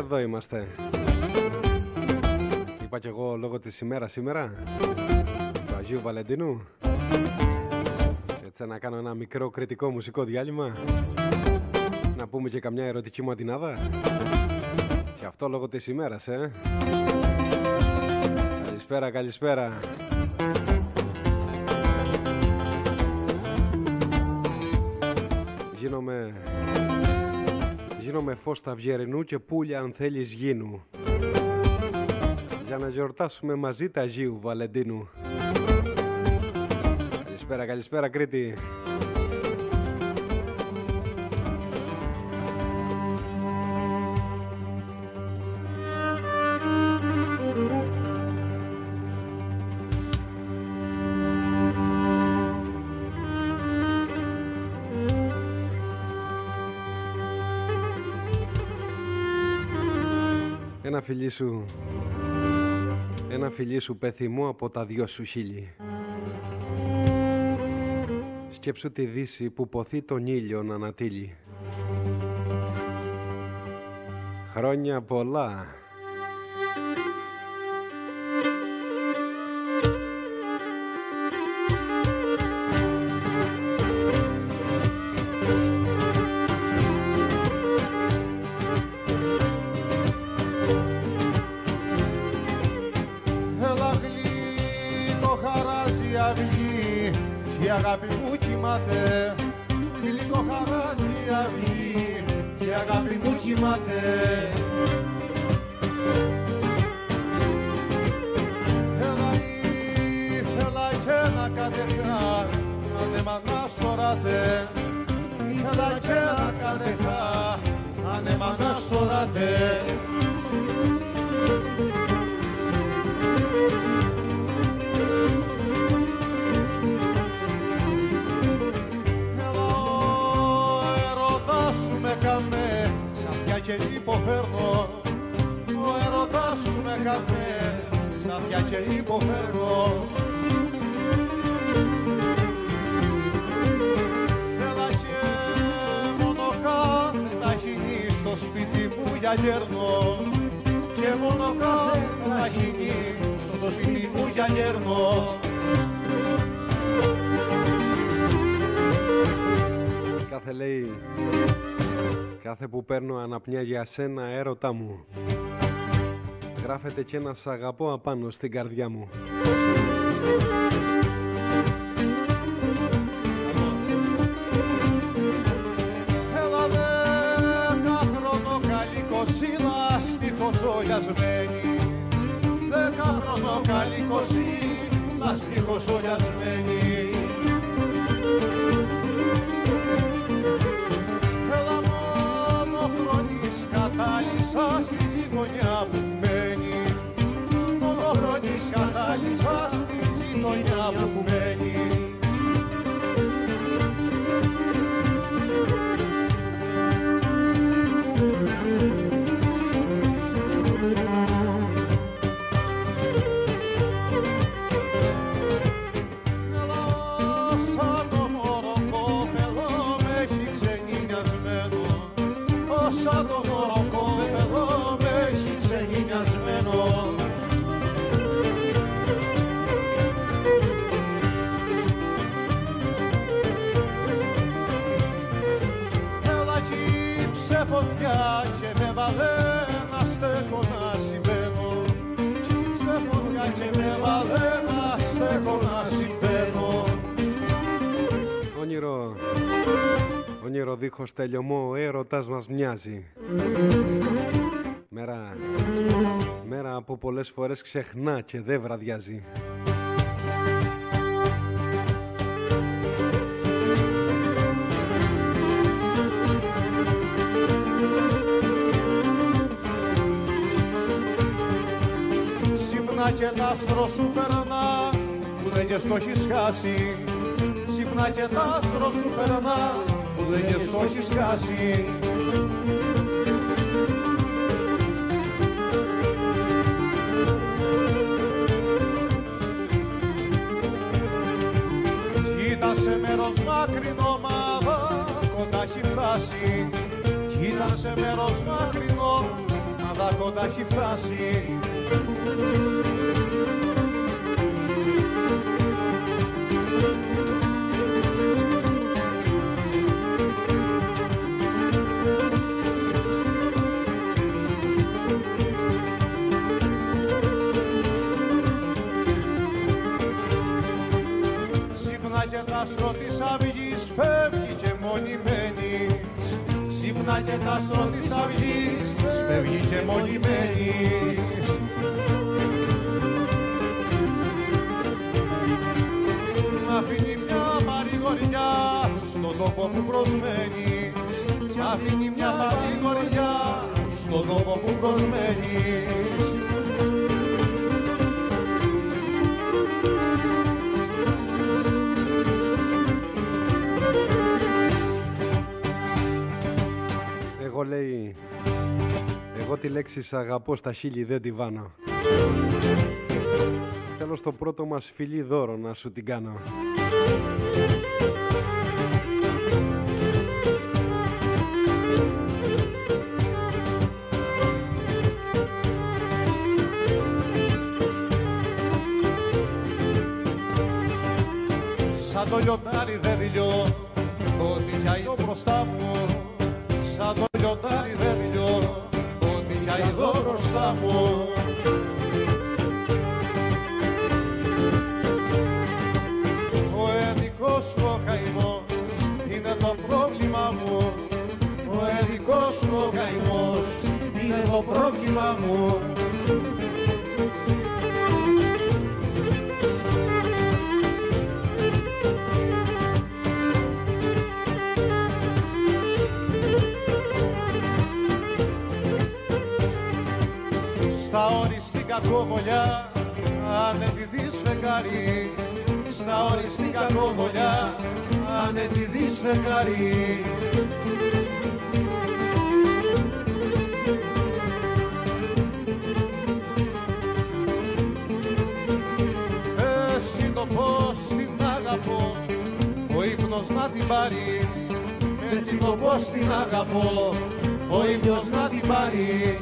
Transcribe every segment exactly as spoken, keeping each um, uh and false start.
Εδώ είμαστε. Είπα κι εγώ λόγω της ημέρας σήμερα, του Αγίου Βαλεντίνου, έτσι να κάνω ένα μικρό κριτικό μουσικό διάλειμμα, να πούμε και καμιά ερωτική μου αντινάδα. Και αυτό λόγω της ημέρας, ε. Καλησπέρα, καλησπέρα. Γίνομαι... Γίνομαι φως ταυγερινού και πουλια αν θέλεις γίνου, για να γιορτάσουμε μαζί τα Αγίου Βαλεντίνου. Καλησπέρα, καλησπέρα Κρήτη. Ένα φιλί σου, ένα φιλί σου πέθυμο από τα δυο σου χείλη. Σκέψου τη δύση που ποθεί τον ήλιο να ανατείλει. Χρόνια πολλά. Η αγάπη μου κοιμάται, γλυκό χαράζει η αυγή, η αγάπη μου κοιμάται. Έλα ήθελα και να κατεχά, ανέμα να σωράτε. Ήθελα και να κατεχά, ανέμα να σωράτε. Με καμε, ξαφιά και υποφέρνω. Ο έρωτας σου με καμε, ξαφιά και υποφέρνω. Έλα και μόνο κάθε ταχυνή στο σπίτι μου για γέρνω. Και μόνο κάθε ταχυνή στο σπίτι μου για γέρνω. Κάθε λέει, κάθε που παίρνω αναπνιά για σένα έρωτά μου, γράφεται κι ένα σ' αγαπώ απάνω στην καρδιά μου. Έλα δέκα χρόνο καλή κοσίλα στίχος ολιασμένη. Δέκα χρόνο καλή κοσίλα στίχος ολιασμένη. Κατάλησα στη γειτονιά που μένει. Μονοχρονής κατάλησα στη γειτονιά που μένει. Έλα σαν το μωρό κόπελο με έχει ξενινιασμένο. Σαν το μωρό κόπελο με έχει ξενινιασμένο. Έλα κύψε φωτιά και με βάλε να στέκω να συμπαίνω. Κύψε φωτιά και με βάλε να στέκω να συμπαίνω. Όνειρο, όνειρο δίχως τελειωμό, ο έρωτας μας μοιάζει. Μέρα, μέρα από πολλές φορές ξεχνά και δεν βραδιάζει. Ξύπνα και τ' άστρο σου περνά που δεν και στο έχεις χάσει. Ξύπνα και τ' άστρο σου περνά που δεν και στο έχεις χάσει. Ήταν σε μέρος μακρινό μα κοντά έχει φτάσει. Ήταν σε μέρος μακρινό μα κοντά κοντά έχει φτάσει. Ξύπνα και τ' άστρο της αυγής φεύγει και μόνη μένεις. Ξύπνα και τ' άστρο της αυγής φεύγει και μόνη μένεις. Αφήνει μια παρηγοριά στον τόπο που προσμένεις. Αφήνει μια παρηγοριά στον τόπο που προσμένεις. Εγώ λέει, εγώ τη λέξη σ' αγαπώ στα χείλη δεν τη βάνω. Θέλω στο πρώτο μας φιλί δώρο να σου την κάνω. Σαν το λιοντάρι δεν δηλειώ, ό,τι κι αηδώ μπροστά μου. Σαν το λιοντάρι δεν δηλειώ, ό,τι κι αηδώ μπροστά μου. Ο εδικός σου ο καημός είναι το πρόβλημα μου. Ο εδικός σου ο καημός είναι το πρόβλημα μου. Στα οριστικά κοβολιά ανέτηδης φεγγάρι. Στα οριστικά κοβολιά ανέτηδης φεγγάρι. Εσύ το πώς την αγαπώ, ο ύπνος να την πάρει. Έτσι το πώς την αγαπώ, ο ύπνος να την πάρει.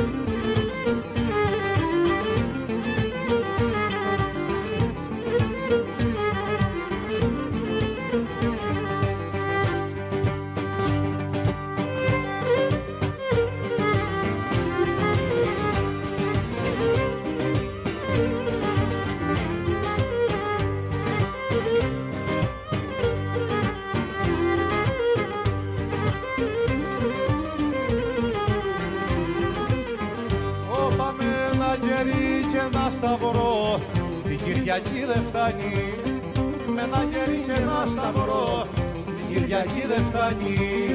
Ένα σταυρό την Κυριακή δεν φτάνει. Με ένα κερί και ένα σταυρό την Κυριακή δεν φτάνει.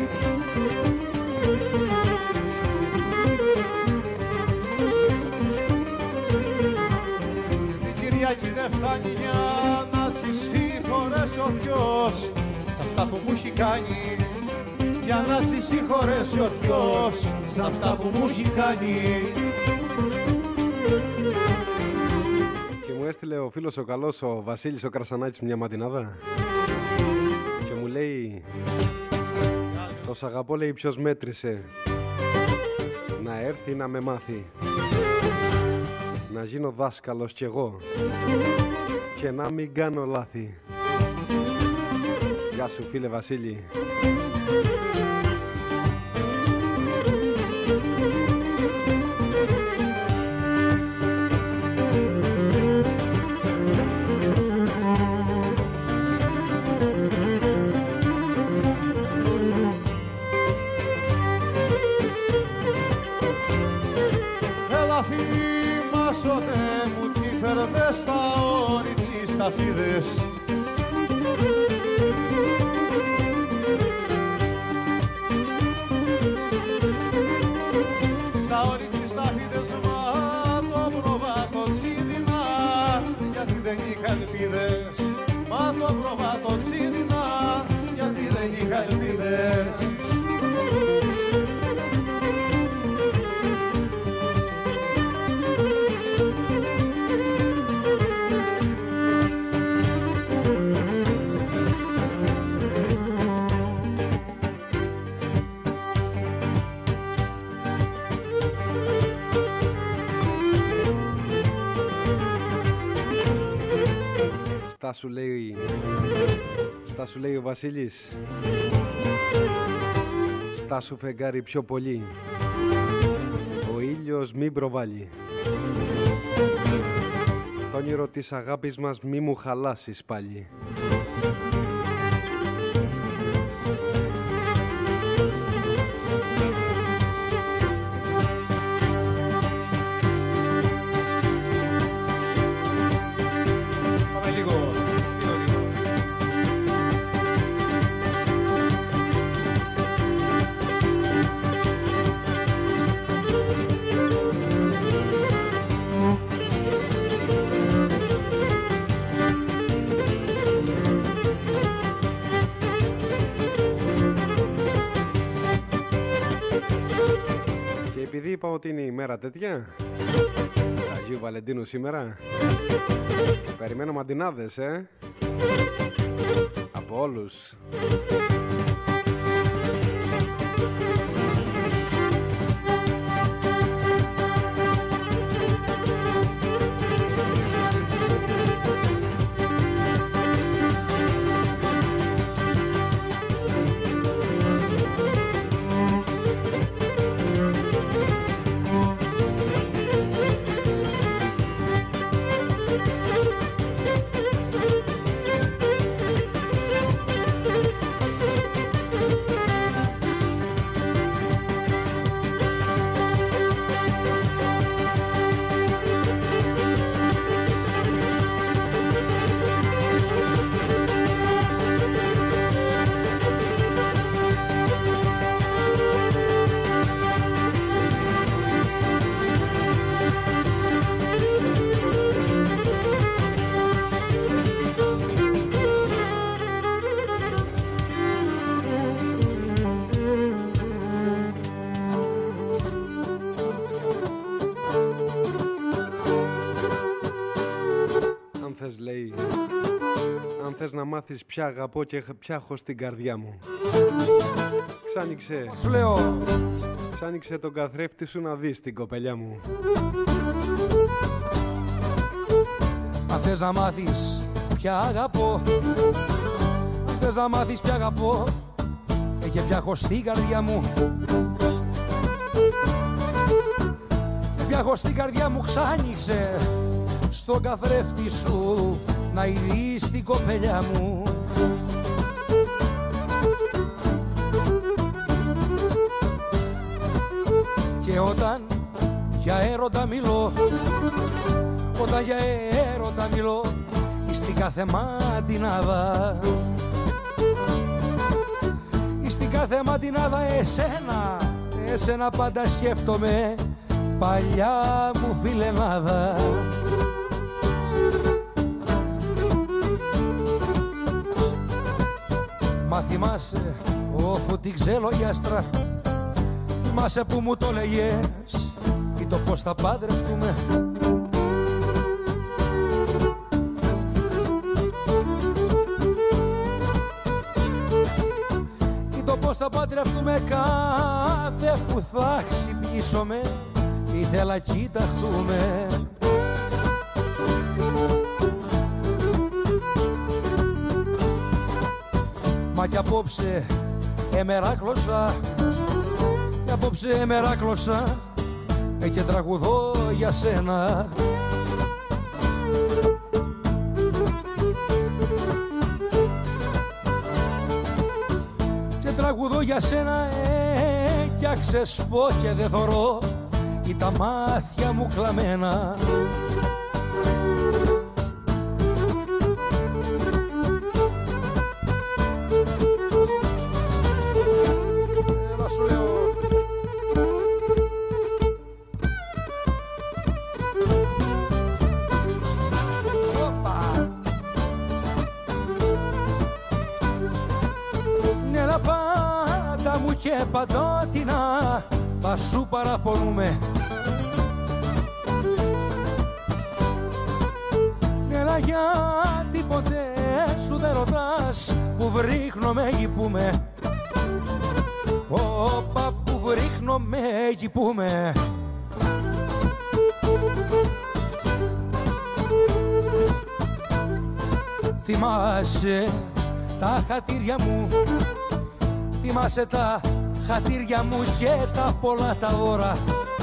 Την Κυριακή δεν φτάνει για να τσι συγχωρέσει ο Θεός σ' αυτά που μου έχει κάνει. Για να τσι συγχωρέσει ο Θεός σ' αυτά που μου έχει κάνει. Μου έστειλε ο φίλος ο καλός ο Βασίλης ο Κρασανάκης μια ματινάδα και μου λέει, το σ' αγαπώ λέει ποιος μέτρησε, να έρθει να με μάθει, να γίνω δάσκαλος κι εγώ και να μην κάνω λάθη. Γεια σου φίλε Βασίλη. Θυμάσαι μου τσίφερδες στα όριτσι στα φίδες. Στα όριτσι στα φίδες μα το προβάτο τσίδινα, γιατί δεν είχα ελπίδες. Μα το προβάτο τσίδινα, γιατί δεν είχα ελπίδες. Στάσου λέει, στάσου λέει ο Βασίλης. Στάσου φεγγάρι πιο πολύ, ο ήλιος μην προβάλλει. Το όνειρο της αγάπης μας μη μου χαλάσεις πάλι. Επειδή είπα ότι είναι η μέρα τέτοια, Αγίου Βαλεντίνου σήμερα, περιμένω μαντινάδες, ε, από όλους. Λέει, αν θες να μάθεις ποια αγαπώ και ποια έχω στην καρδιά μου, Ξάνοιξε, Ξάνοιξε τον καθρέφτη σου να δεις την κοπελιά μου. Αν θες να μάθεις ποια αγαπώ, αν θες να μάθεις ποια αγαπώ και ποια έχω στην καρδιά μου, ποια έχω στην καρδιά μου, ξάνοιξε στον καθρέφτη σου να ειδείς την κοπελιά μου. Και όταν για έρωτα μιλώ, όταν για έρωτα μιλώ, στην κάθε μαντινάδα, στην κάθε μαντινάδα εσένα, εσένα πάντα σκέφτομαι, παλιά μου φιλενάδα. Μα θυμάσαι, όφου την ξελογιάστρα, θυμάσαι που μου το λέγες ή το πως θα παντρευτούμε. Ή το πως θα παντρευτούμε, κάθε που θα ξυπνήσομε ήθελα κοίταχτούμε. Μα κι απόψε εμεράκλωσα, κι απόψε εμεράκλωσα και τραγουδώ για σένα. Και τραγουδώ για σένα, ε, κι αν ξεσπώ και δεν θωρώ ή τα μάτια μου κλαμμένα. Και παντότινα θα σου παραπονούμε. Έλα γιατί ποτέ σου δεν ρωτάς που βρίχνομαι γυπούμε. Όπα που βρίχνομαι γυπούμε. Θυμάσαι τα χατήρια μου, θυμάσαι τα χατήρια μου και τα πολλά τα δώρα.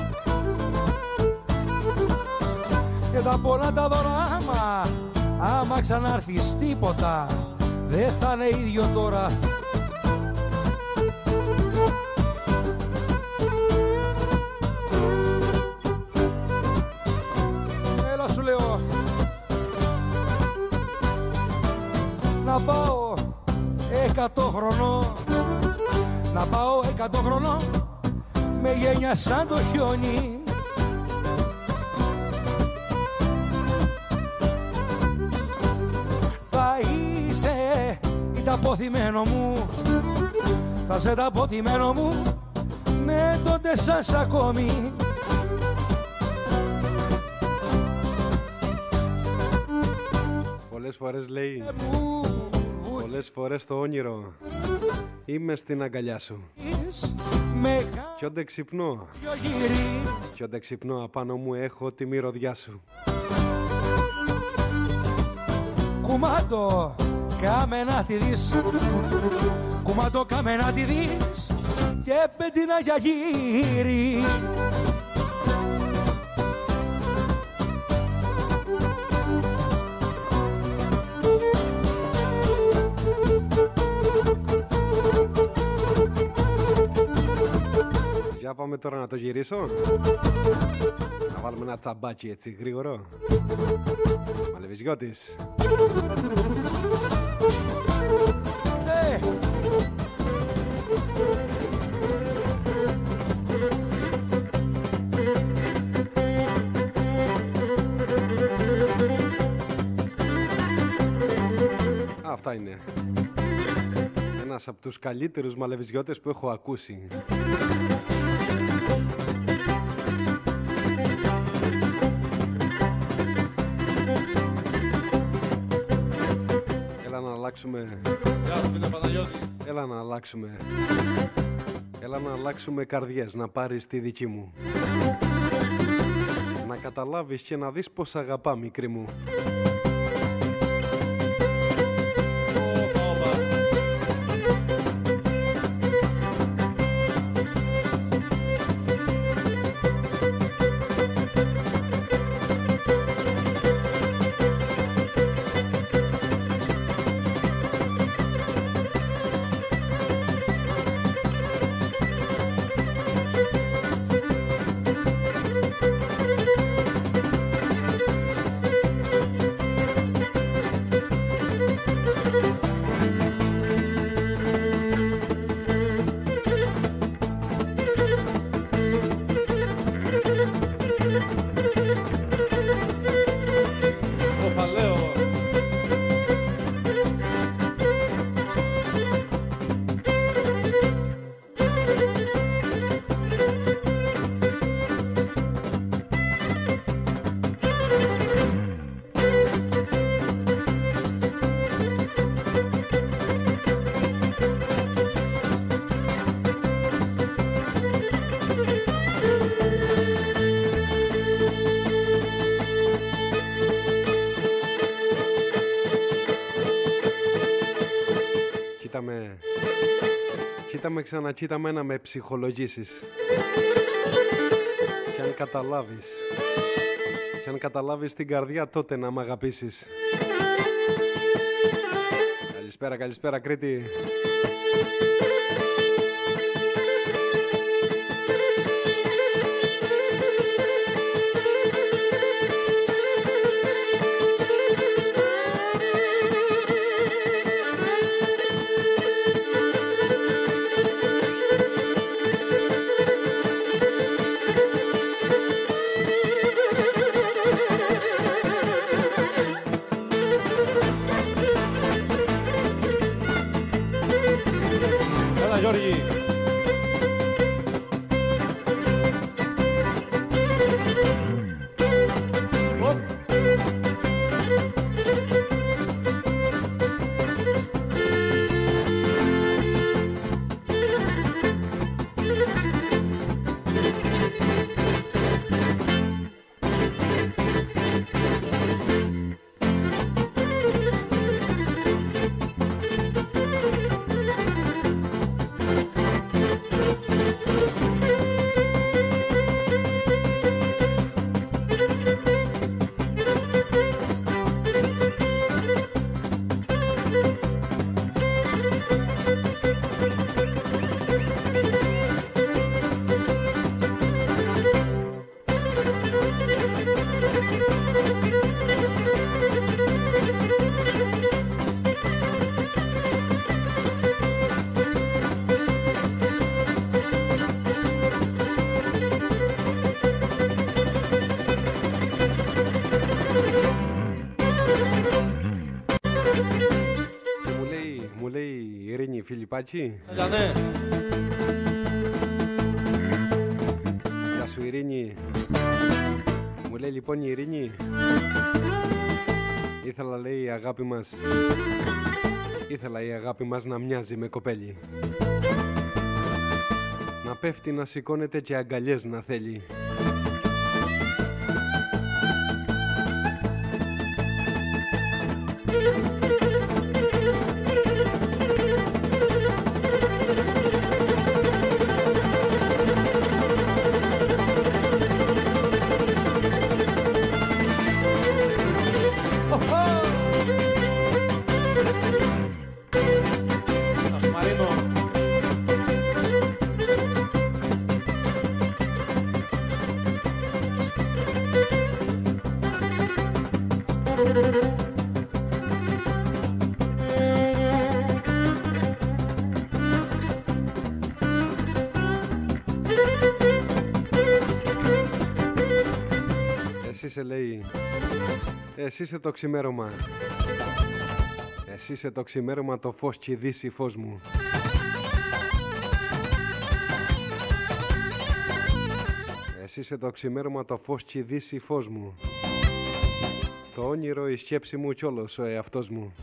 Και τα πολλά τα δώρα, άμα, άμα ξανάρθεις τίποτα δεν θα είναι ίδιο τώρα. Έλα σου λέω, να πάω εκατό χρονών, να πάω εκατό χρονών με γένια σαν το χιόνι. Θα είσαι τα αποθυμένο μου, θα σε τα αποθυμένο μου με τον τεσσάς ακόμη. Πολλές φορές λέει, πολλές φορές το όνειρο είμαι στην αγκαλιά σου. Κι όντε ξυπνώ, κι όντε ξυπνώ απάνω μου έχω τη μυρωδιά σου. Κουμάτο κάμε να τη δεις, κουμάτο κάμε να τη δεις και πετσίνα για γύρι. Για πάμε τώρα να το γυρίσω. Να βάλουμε ένα τσαμπάκι έτσι γρήγορο. Μαλεβιζιώτης. Ε. Αυτά είναι. Ένας από τους καλύτερους μαλεβιζιώτες που έχω ακούσει. Έλα να αλλάξουμε. Γεια σου φίλε Παναγιώτη. Έλα να αλλάξουμε. Έλα να αλλάξουμε καρδιές, να πάρεις τη δική μου. Να καταλάβεις και να δεις πως αγαπά μικρή μου. Κοίτα με, ξανακοίτα με να με ψυχολογήσεις. Και αν καταλάβεις, και αν καταλάβεις την καρδιά, τότε να μ' αγαπήσεις. Καλησπέρα, καλησπέρα Κρήτη. Γιώργη. η Ειρήνη Φιλιππάκη. Για ναι. Γεια σου Ειρήνη. Μου λέει λοιπόν η Ειρήνη, ήθελα λέει η αγάπη μας, ήθελα η αγάπη μας να μοιάζει με κοπέλι, να πέφτει, να σηκώνεται και αγκαλιές να θέλει. Εσύ σε λέει, εσύ είσαι το ξημέρωμα, εσύ είσαι το ξημέρωμα, το φως κι δύση φως μου. Εσύ είσαι το ξημέρωμα, το φως κι δύση φως μου, το όνειρο, η σκέψη μου κι όλος ο εαυτός μου.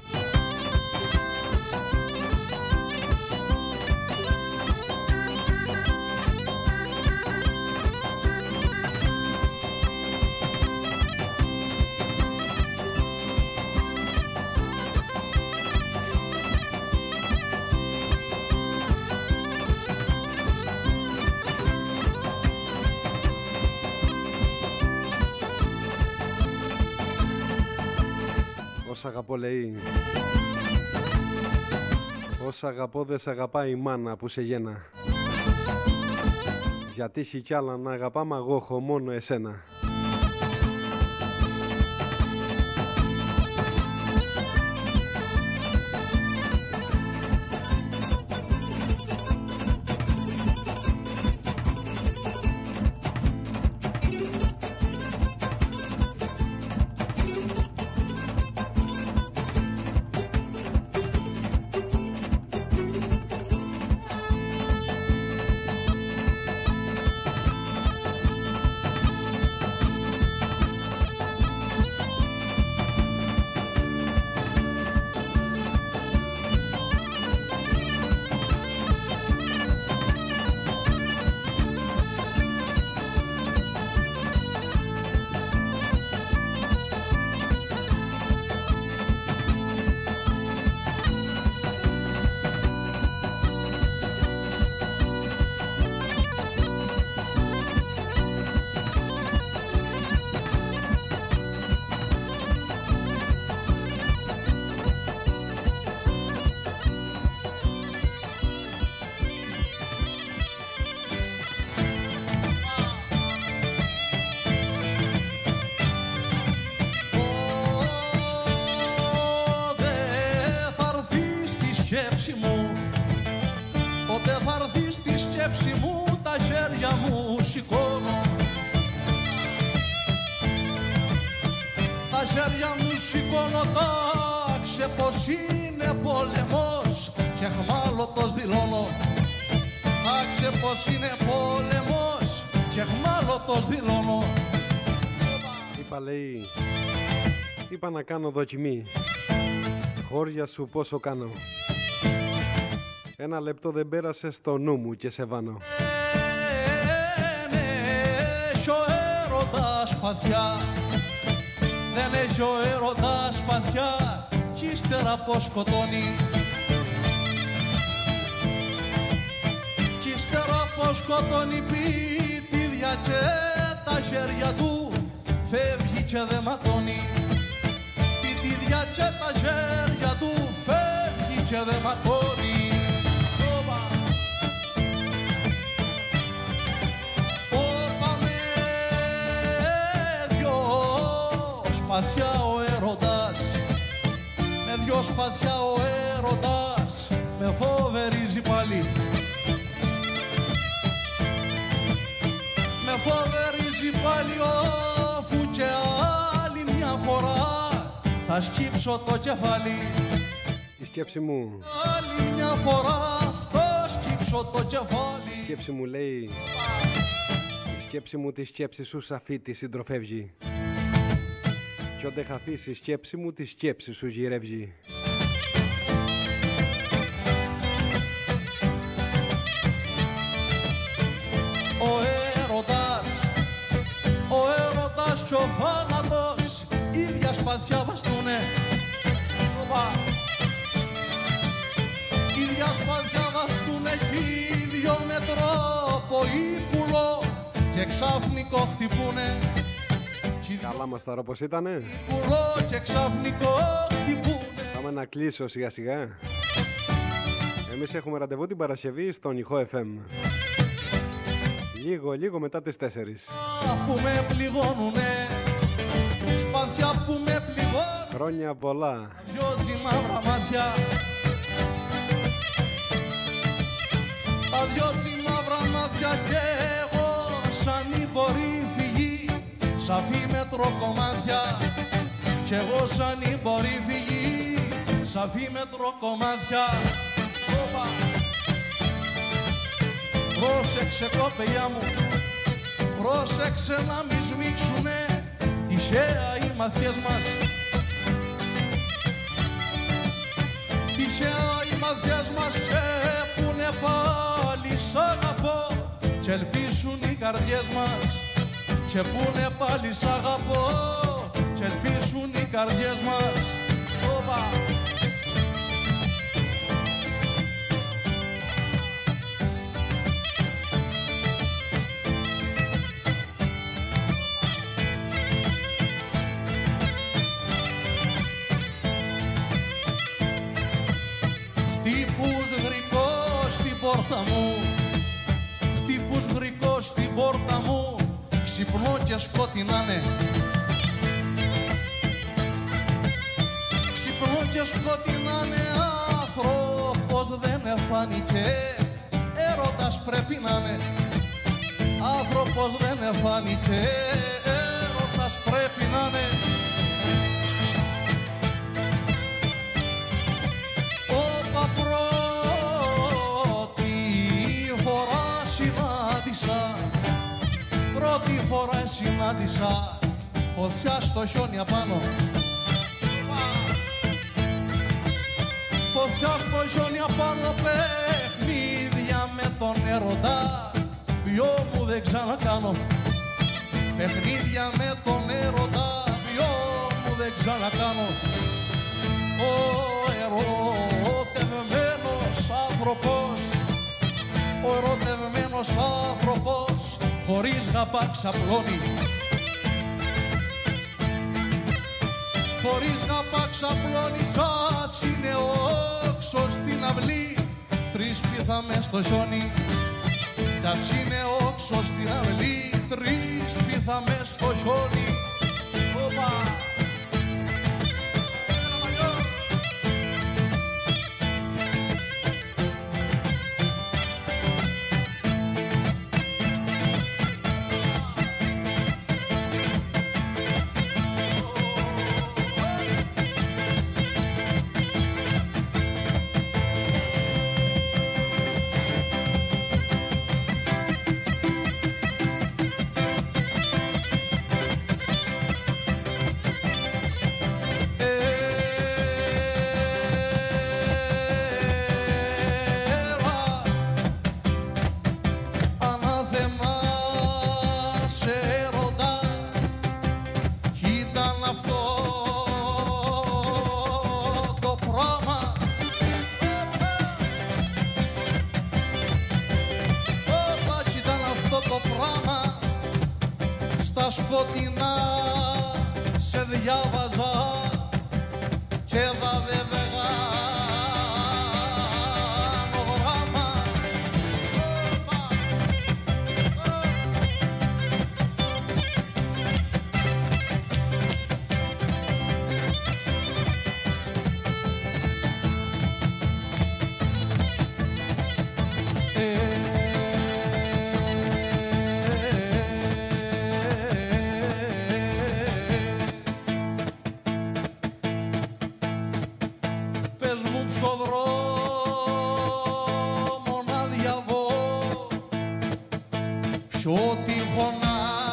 Όσα αγαπώ λέει, όσα αγαπώ δεν σ' αγαπάει η μάνα που σε γένα, γιατί έχει κι άλλα να αγαπάμε, εγώ έχω μόνο εσένα. Σκέψη μου, τα χέρια μου σηκώνω, τα χέρια μου σηκώνω, τάξε πως είναι πόλεμος και αχμάλωτος δηλώνω, τάξε πως είναι πόλεμος και αχμάλωτος δηλώνω. Είπα λέει, είπα να κάνω δοκιμή, χώρια σου πόσο κάνω. Ένα λεπτό δεν πέρασε στο νου μου και σε βάνω. Δεν έχει ο έρωτας παθιά, δεν έχει ο έρωτας παθιά, κι ύστερα πως σκοτώνει, κι ύστερα πως σκοτώνει, πιτίδια και τα χέρια του φεύγει και δεν ματώνει, πιτίδια και τα χέρια του φεύγει και δεν ματώνει. Σπαθιά ο έρωτας, με δυο σπαθιά ο έρωτας με φοβερίζει πάλι, με φοβερίζει πάλι, αφού και άλλη μια φορά θα σκύψω το κεφάλι. Η σκέψη μου, άλλη μια φορά θα σκύψω το κεφάλι. Η σκέψη μου λέει, η σκέψη μου τη σκέψη σου σαφή τη συντροφεύγει. Κι όντε χαθείς η σκέψη μου τη σκέψη σου γυρεύγει. Ο έρωτας, ο έρωτας κι ο θάνατος ίδια σπαθιά βαστούνε. Ίδια σπαθιά βαστούνε κι οι δυο με τρόπο ύπουλο και ξαφνικό χτυπούνε. Καλά μας τώρα πως ήτανε. Ύπουλο και ξαφνικό χτυπούνε. Πάμε να κλείσω σιγά σιγά. Εμείς έχουμε ραντεβού την Παρασκευή στον Ηχό εφ εμ. Λίγο, λίγο μετά τις τέσσερις. Που με πληγώνουνε, σπαθιά που με πληγώνουν. Χρόνια πολλά. Δυο τσιμαύρα μάτια, τα δυο τσιμαύρα μάτια κι εγώ σαν ύπορη φυγή, σαφή με τροκομάτια. Κι εγώ σαν ύπορη φυγή, σαφή με τροκομάτια. Όπα. Πρόσεξε κοπελιά μου, πρόσεξε να μη σμίξουνε τυχαία οι μαθιές μας. Τυχαία οι μαθιές μας ξέπουνε πάλι σ' αγαπώ κι ελπίσουν οι καρδιές μας. Ξεπούνε πάλι σ' αγαπώ κι ελπίσουν οι καρδιές μας. Όπα. Χτύπους γρικός στην πόρτα μου, χτύπους γρικός στην πόρτα μου, ξυπνώ και σκοτεινάνε. Ξυπνώ και σκοτεινάνε, άνθρωπος δεν εφάνηκε, έρωτας πρέπει να είναι. Άνθρωπος δεν εφάνηκε, έρωτας πρέπει να είναι. Πρώτη φορά συνάντησα φωτιά στο χιόνι απάνω. Φωτιά στο χιόνι απάνω, παιχνίδια με τον έρωτα, ποιο μου δεν ξανακάνω. Παιχνίδια με τον έρωτα, ποιο μου δεν ξανακάνω. Ο ερωτευμένος άνθρωπος, ο ερωτευμένος άνθρωπος χωρίς γαπά ξαπλώνει. Χωρίς γαπά ξαπλώνει κι ας είναι όξος στην αυλή, τρεις πίθα μες στο χιόνι. Κι ας είναι όξος στην αυλή, τρεις πίθα μες στο χιόνι. Οπα! Σκοτεινά σε διάβαζα και θα βέβαιγα γράμμα. ό,τι φωνά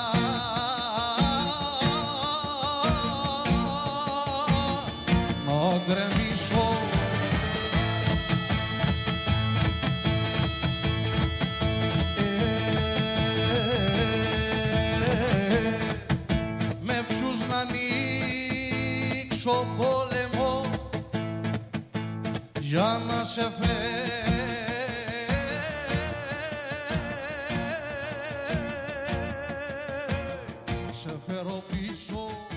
να γκρεμίσω. Με ποιους να ανοίξω πόλεμο για να σε φέρω σε φέρω πίσω.